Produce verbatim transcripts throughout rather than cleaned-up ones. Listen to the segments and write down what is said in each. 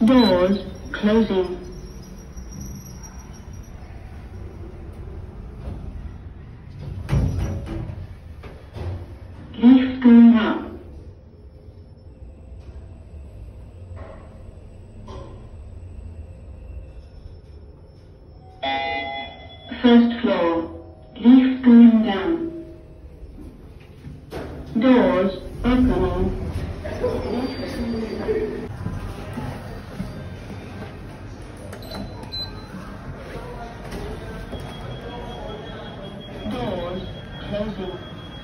Doors closing. Lift going up. First floor. Lift going down. Doors opening. Doors closing.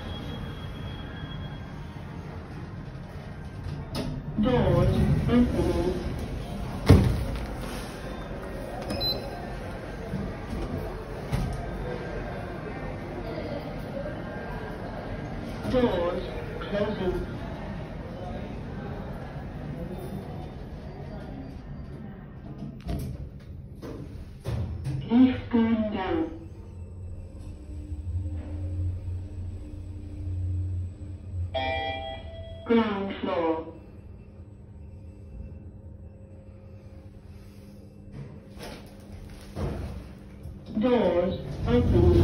Doors opening. Doors closing. Lift going down. Ground floor. Doors opening.